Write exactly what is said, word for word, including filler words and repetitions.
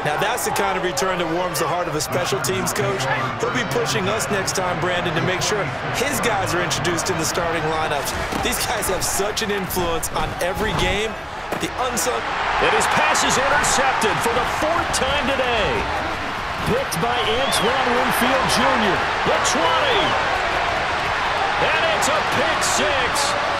Now, that's the kind of return that warms the heart of a special teams coach. He'll be pushing us next time, Brandon, to make sure his guys are introduced in the starting lineups. These guys have such an influence on every game. The unsung... And his pass is intercepted for the fourth time today. Picked by Antoine Winfield Junior The twenty. And it's a pick six.